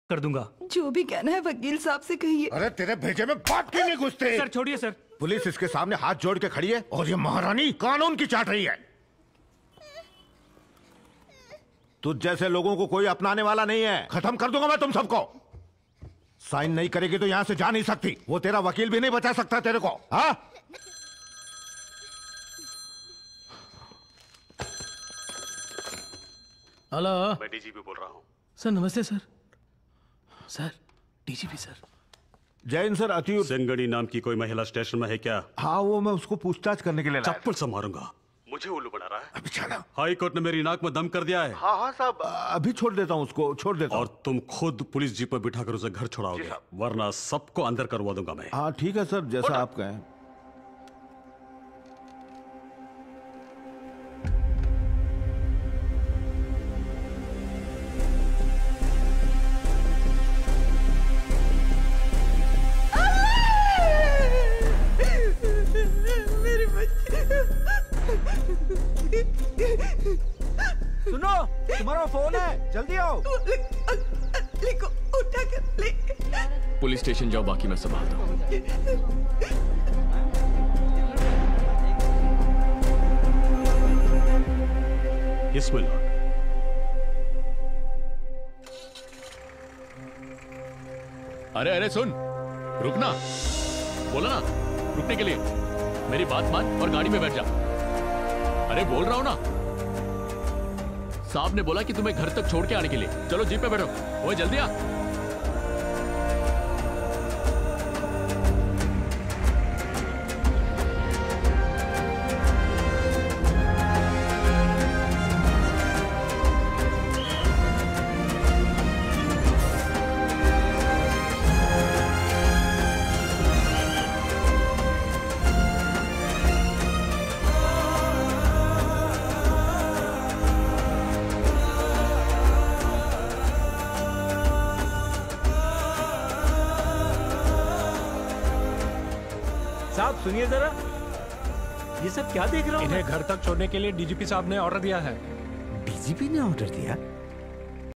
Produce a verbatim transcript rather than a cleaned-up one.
कर दूंगा। जो भी कहना है वकील साहब से कहिए। अरे तेरे भेजे में बात क्यों नहीं घुसते? सर छोड़िए सर। पुलिस इसके सामने हाथ जोड़ के खड़ी है और ये महारानी कानून की चाट रही है। तुझ जैसे लोगों को कोई अपनाने वाला नहीं है। खत्म कर दूंगा मैं तुम सबको। साइन नहीं करेगी तो यहां से जा नहीं सकती। वो तेरा वकील भी नहीं बचा सकता तेरे को। हाँ? हेलो, मैं डीजीपी बोल रहा हूँ। सर नमस्ते sir. Sir DGP sir. Jain sir, अति सेंगड़ी नाम की कोई महिला स्टेशन में है क्या? हाँ, वो मैं उसको पूछताछ करने के लिए लाया। चप्पल से मारूंगा। मुझे उल्लू बना रहा है। अभी छोड़ो। हाई कोर्ट ने मेरी नाक में दम कर दिया है। हाँ हाँ साहब, अभी छोड़ देता हूँ उसको, छोड़ देता हूँ। और तुम खुद पुलिस जीप पर बिठाकर उसे घर छोड़ाओगे, वरना सबको अंदर करवा दूंगा मैं। हाँ ठीक है सर, जैसा आप कहें। सुनो, तुम्हारा फोन है, जल्दी आओ। लेको उठा कर ले। पुलिस स्टेशन जाओ, बाकी मैं संभालता हूँ। इसमें लौट। अरे अरे सुन, रुकना, बोला ना रुकने के लिए। मेरी बात मान और गाड़ी में बैठ जा। अरे बोल रहा हूं ना, साहब ने बोला कि तुम्हें घर तक छोड़ के आने के लिए। चलो जीप पे बैठो। ओए जल्दी आ। साहब सुनिए जरा, ये सब क्या देख रहा हूँ? इन्हें घर तक छोड़ने के लिए डीजीपी साहब ने ऑर्डर दिया है। डीजीपी ने ऑर्डर दिया?